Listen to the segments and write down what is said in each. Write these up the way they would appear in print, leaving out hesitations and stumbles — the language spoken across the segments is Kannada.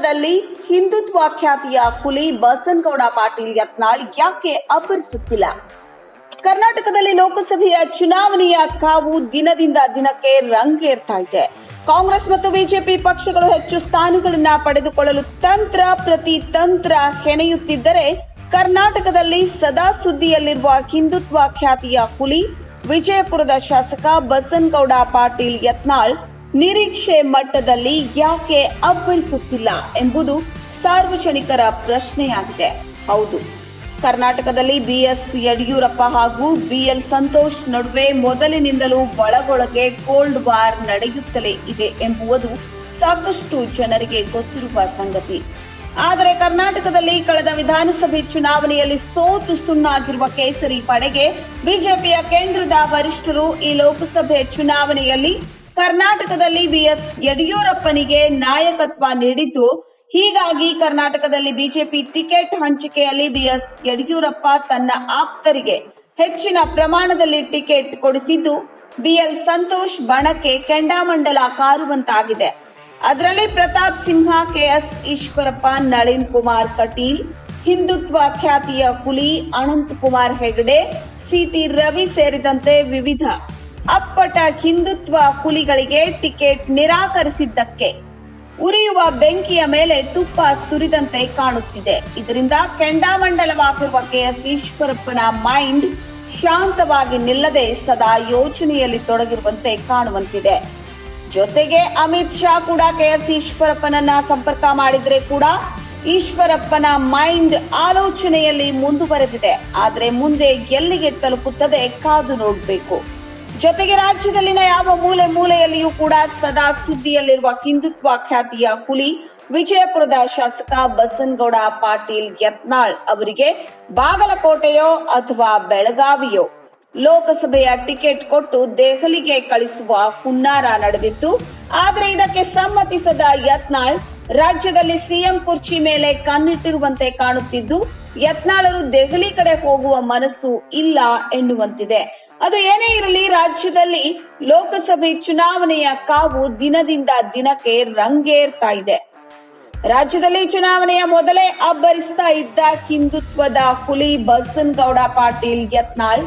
ಕರ್ನಾಟಕದಲ್ಲಿ ಹಿಂದುತ್ವ ಖ್ಯಾತಿಯ ಹುಲಿ ಬಸನಗೌಡ ಪಾಟೀಲ್ ಯತ್ನಾಳ್ ಯಾಕೆ ಅಬ್ಬರಿಸುತ್ತಿಲ್ಲ? ಕರ್ನಾಟಕದಲ್ಲಿ ಲೋಕಸಭೆಯ ಚುನಾವಣೆಯ ಕಾವು ದಿನದಿಂದ ದಿನಕ್ಕೆ ರಂಗೇರ್ತಾ ಇದೆ. ಕಾಂಗ್ರೆಸ್ ಮತ್ತು ಬಿಜೆಪಿ ಪಕ್ಷಗಳು ಹೆಚ್ಚು ಸ್ಥಾನಗಳನ್ನ ಪಡೆದುಕೊಳ್ಳಲು ತಂತ್ರ ಪ್ರತಿ ತಂತ್ರ ಹೆಣೆಯುತ್ತಿದ್ದರೆ, ಕರ್ನಾಟಕದಲ್ಲಿ ಸದಾ ಸುದ್ದಿಯಲ್ಲಿರುವ ಹಿಂದುತ್ವ ಖ್ಯಾತಿಯ ಹುಲಿ ವಿಜಯಪುರದ ಶಾಸಕ ಬಸನಗೌಡ ಪಾಟೀಲ್ ಯತ್ನಾಳ್ ನಿರೀಕ್ಷೆ ಮಟ್ಟದಲ್ಲಿ ಯಾಕೆ ಅಬ್ಬರಿಸುತ್ತಿಲ್ಲ ಎಂಬುದು ಸಾರ್ವಜನಿಕರ ಪ್ರಶ್ನೆಯಾಗಿದೆ. ಹೌದು, ಕರ್ನಾಟಕದಲ್ಲಿ ಬಿಎಸ್ ಯಡಿಯೂರಪ್ಪ ಹಾಗೂ ಬಿಎಲ್ ಸಂತೋಷ್ ನಡುವೆ ಮೊದಲಿನಿಂದಲೂ ಒಳಗೊಳಗೆ ಕೋಲ್ಡ್ ವಾರ್ ನಡೆಯುತ್ತಲೇ ಇದೆ ಎಂಬುದು ಸಾಕಷ್ಟು ಜನರಿಗೆ ಗೊತ್ತಿರುವ ಸಂಗತಿ. ಆದರೆ ಕರ್ನಾಟಕದಲ್ಲಿ ಕಳೆದ ವಿಧಾನಸಭೆ ಚುನಾವಣೆಯಲ್ಲಿ ಸೋತು ಸುಣ್ಣಾಗಿರುವ ಕೇಸರಿ ಪಡೆಗೆ ಬಿಜೆಪಿಯ ಕೇಂದ್ರದ ವರಿಷ್ಠರು ಈ ಲೋಕಸಭೆ ಚುನಾವಣೆಯಲ್ಲಿ ಕರ್ನಾಟಕದಲ್ಲಿ ಬಿಎಸ್ ಯಡಿಯೂರಪ್ಪನಿಗೆ ನಾಯಕತ್ವ ನೀಡಿದ್ದು, ಹೀಗಾಗಿ ಕರ್ನಾಟಕದಲ್ಲಿ ಬಿಜೆಪಿ ಟಿಕೆಟ್ ಹಂಚಿಕೆಯಲ್ಲಿ ಬಿಎಸ್ ಯಡಿಯೂರಪ್ಪ ತನ್ನ ಆಪ್ತರಿಗೆ ಹೆಚ್ಚಿನ ಪ್ರಮಾಣದಲ್ಲಿ ಟಿಕೆಟ್ ಕೊಡಿಸಿದ್ದು, ಬಿಎಲ್ ಸಂತೋಷ್ ಬಣಕ್ಕೆ ಕೆಂಡಾಮಂಡಲ ಕಾರುವಂತಾಗಿದೆ. ಅದರಲ್ಲಿ ಪ್ರತಾಪ್ ಸಿಂಹ, ಕೆಎಸ್ ಈಶ್ವರಪ್ಪ, ನಳಿನ್ ಕುಮಾರ್ ಕಟೀಲ್, ಹಿಂದುತ್ವ ಖ್ಯಾತಿಯ ಹುಲಿ ಅನಂತ್ ಕುಮಾರ್ ಹೆಗಡೆ, ಸಿಟಿ ರವಿ ಸೇರಿದಂತೆ ವಿವಿಧ ಅಪ್ಪಟ ಹಿಂದುತ್ವ ಹುಲಿಗಳಿಗೆ ಟಿಕೆಟ್ ನಿರಾಕರಿಸಿದ್ದಕ್ಕೆ ಉರಿಯುವ ಬೆಂಕಿಯ ಮೇಲೆ ತುಪ್ಪ ಸುರಿದಂತೆ ಕಾಣುತ್ತಿದೆ. ಇದರಿಂದ ಕೆಂಡಾಮಂಡಲವಾಗಿರುವ ಕೆಎಸ್ ಈಶ್ವರಪ್ಪನ ಮೈಂಡ್ ಶಾಂತವಾಗಿ ನಿಲ್ಲದೆ ಸದಾ ಯೋಚನೆಯಲ್ಲಿ ತೊಡಗಿರುವಂತೆ ಕಾಣುವಂತಿದೆ. ಜೊತೆಗೆ ಅಮಿತ್ ಶಾ ಕೂಡ ಕೆಎಸ್ ಈಶ್ವರಪ್ಪನನ್ನ ಸಂಪರ್ಕ ಮಾಡಿದ್ರೆ ಕೂಡ ಈಶ್ವರಪ್ಪನ ಮೈಂಡ್ ಆಲೋಚನೆಯಲ್ಲಿ ಮುಂದುವರೆದಿದೆ. ಆದರೆ ಮುಂದೆ ಎಲ್ಲಿಗೆ ತಲುಪುತ್ತದೆ ಕಾದು ನೋಡಬೇಕು. ಜೊತೆಗೆ ರಾಜ್ಯದಲ್ಲಿನ ಯಾವ ಮೂಲೆ ಮೂಲೆಯಲ್ಲಿಯೂ ಕೂಡ ಸದಾ ಸುದ್ದಿಯಲ್ಲಿರುವ ಹಿಂದುತ್ವ ಖ್ಯಾತಿಯ ಹುಲಿ ವಿಜಯಪುರದ ಶಾಸಕ ಬಸನಗೌಡ ಪಾಟೀಲ್ ಯತ್ನಾಳ್ ಅವರಿಗೆ ಬಾಗಲಕೋಟೆಯೋ ಅಥವಾ ಬೆಳಗಾವಿಯೋ ಲೋಕಸಭೆಯ ಟಿಕೆಟ್ ಕೊಟ್ಟು ದೆಹಲಿಗೆ ಕಳಿಸುವ ಹುನ್ನಾರ ನಡೆದಿತ್ತು. ಆದರೆ ಇದಕ್ಕೆ ಸಮ್ಮತಿಸದ ಯತ್ನಾಳ್ ರಾಜ್ಯದಲ್ಲಿ ಸಿಎಂ ಕುರ್ಚಿ ಮೇಲೆ ಕಣ್ಣಿಟ್ಟಿರುವಂತೆ ಕಾಣುತ್ತಿದ್ದು, ಯತ್ನಾಳರು ದೆಹಲಿ ಕಡೆ ಹೋಗುವ ಮನಸ್ಸು ಇಲ್ಲ ಎನ್ನುವಂತಿದೆ. ಅದು ಏನೇ ಇರಲಿ, ರಾಜ್ಯದಲ್ಲಿ ಲೋಕಸಭೆ ಚುನಾವಣೆಯ ಕಾವು ದಿನದಿಂದ ದಿನಕ್ಕೆ ರಂಗೇರ್ತಾ ಇದೆ. ರಾಜ್ಯದಲ್ಲಿ ಚುನಾವಣೆಯ ಮೊದಲೇ ಅಬ್ಬರಿಸ್ತಾ ಇದ್ದ ಹಿಂದುತ್ವದ ಹುಲಿ ಬಸನಗೌಡ ಪಾಟೀಲ್ ಯತ್ನಾಳ್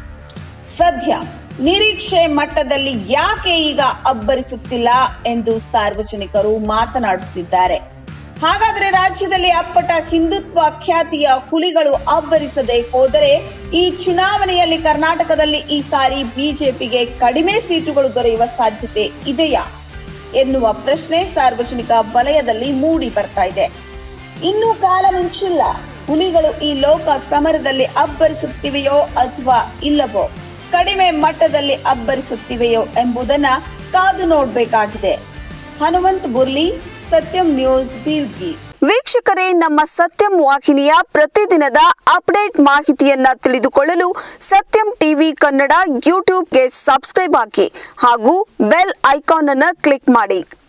ಸದ್ಯ ನಿರೀಕ್ಷೆ ಮಟ್ಟದಲ್ಲಿ ಯಾಕೆ ಈಗ ಅಬ್ಬರಿಸುತ್ತಿಲ್ಲ ಎಂದು ಸಾರ್ವಜನಿಕರು ಮಾತನಾಡುತ್ತಿದ್ದಾರೆ. ಹಾಗಾದ್ರೆ ರಾಜ್ಯದಲ್ಲಿ ಅಪ್ಪಟ ಹಿಂದುತ್ವ ಖ್ಯಾತಿಯ ಹುಲಿಗಳು ಅಬ್ಬರಿಸದೆ ಹೋದರೆ ಈ ಚುನಾವಣೆಯಲ್ಲಿ ಕರ್ನಾಟಕದಲ್ಲಿ ಈ ಸಾರಿ ಬಿಜೆಪಿಗೆ ಕಡಿಮೆ ಸೀಟುಗಳು ದೊರೆಯುವ ಸಾಧ್ಯತೆ ಇದೆಯಾ ಎನ್ನುವ ಪ್ರಶ್ನೆ ಸಾರ್ವಜನಿಕ ವಲಯದಲ್ಲಿ ಮೂಡಿ ಬರ್ತಾ ಇದೆ. ಇನ್ನೂ ಕಾಲ ಮುಂಚಿಲ್ಲ. ಹುಲಿಗಳು ಈ ಲೋಕ ಸಮರದಲ್ಲಿ ಅಬ್ಬರಿಸುತ್ತಿವೆಯೋ ಅಥವಾ ಇಲ್ಲವೋ, ಕಡಿಮೆ ಮಟ್ಟದಲ್ಲಿ ಅಬ್ಬರಿಸುತ್ತಿವೆಯೋ ಎಂಬುದನ್ನ ಕಾದು ನೋಡಬೇಕಾಗಿದೆ. ಹನುಮಂತ್ ಬುರ್ಲಿ, ಸತ್ಯಂ ನ್ಯೂಸ್, ಬೀಳ್ಗಿ. ವೀಕ್ಷಕರೇ, ನಮ್ಮ ಸತ್ಯಂ ವಾಹಿನಿಯ ಪ್ರತಿದಿನದ ಅಪ್ಡೇಟ್ ಮಾಹಿತಿಯನ್ನ ತಿಳಿದುಕೊಳ್ಳಲು ಸತ್ಯಂ ಟಿವಿ ಕನ್ನಡ ಯೂಟ್ಯೂಬ್ಗೆ ಸಬ್ಸ್ಕ್ರೈಬ್ ಆಗಿ ಹಾಗೂ ಬೆಲ್ ಐಕಾನ್ ಅನ್ನು ಕ್ಲಿಕ್ ಮಾಡಿ.